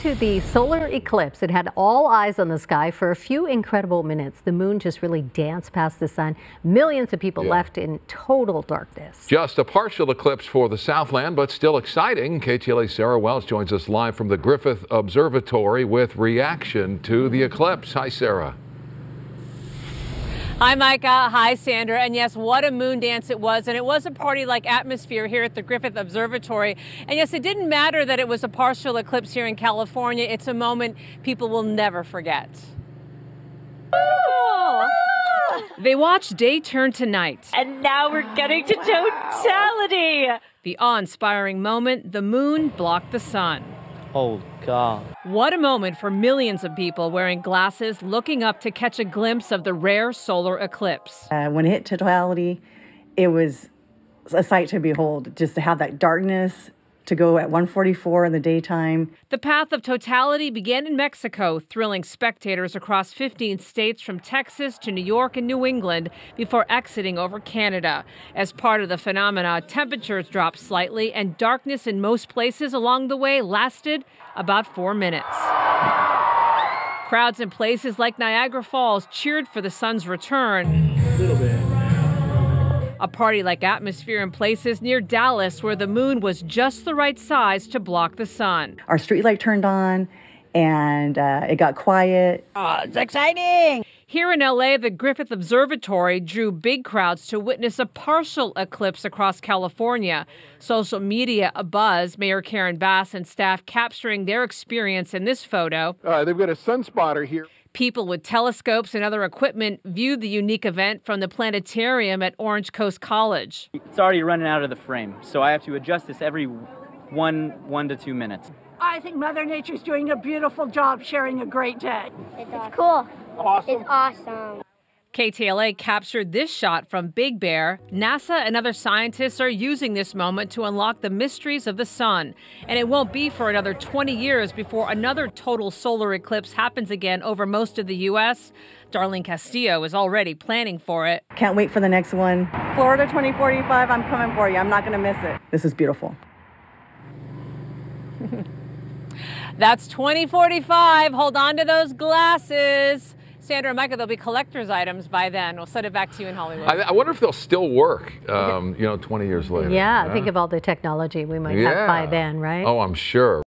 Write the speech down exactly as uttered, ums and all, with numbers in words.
to the solar eclipse. It had all eyes on the sky for a few incredible minutes. The moon just really danced past the sun. Millions of people yeah. left in total darkness. Just a partial eclipse for the Southland, but still exciting. K T L A Sarah Wells joins us live from the Griffith Observatory with reaction to the eclipse. Hi, Sarah. Hi, Micah. Hi, Sandra. And yes, what a moon dance it was. And it was a party-like atmosphere here at the Griffith Observatory. And yes, it didn't matter that it was a partial eclipse here in California. It's a moment people will never forget. Oh. They watched day turn to night. And now we're getting to totality. The awe-inspiring moment, the moon blocked the sun. Oh, God. What a moment for millions of people wearing glasses, looking up to catch a glimpse of the rare solar eclipse. Uh, when it hit totality, it was a sight to behold. Just to have that darkness, to go at one forty-four in the daytime. The path of totality began in Mexico, thrilling spectators across fifteen states from Texas to New York and New England before exiting over Canada. As part of the phenomena, temperatures dropped slightly and darkness in most places along the way lasted about four minutes. Crowds in places like Niagara Falls cheered for the sun's return. A little bit. A party-like atmosphere in places near Dallas where the moon was just the right size to block the sun. Our street light turned on and uh, it got quiet. Oh, it's exciting! Here in L A, the Griffith Observatory drew big crowds to witness a partial eclipse across California. Social media abuzz, Mayor Karen Bass and staff capturing their experience in this photo. Uh, they've got a sun spotter here. People with telescopes and other equipment viewed the unique event from the planetarium at Orange Coast College. It's already running out of the frame, so I have to adjust this every one, one to two minutes. I think Mother Nature's doing a beautiful job sharing a great day. It's, it's cool. Awesome. It's awesome. K T L A captured this shot from Big Bear. NASA and other scientists are using this moment to unlock the mysteries of the sun. And it won't be for another twenty years before another total solar eclipse happens again over most of the U S Darlene Castillo is already planning for it. Can't wait for the next one. Florida twenty forty-five, I'm coming for you. I'm not going to miss it. This is beautiful. That's twenty forty-five. Hold on to those glasses. Sandra and Micah, there'll be collector's items by then. We'll send it back to you in Hollywood. I, I wonder if they'll still work, um, you know, twenty years later. Yeah, yeah, think of all the technology we might yeah. have by then, right? Oh, I'm sure.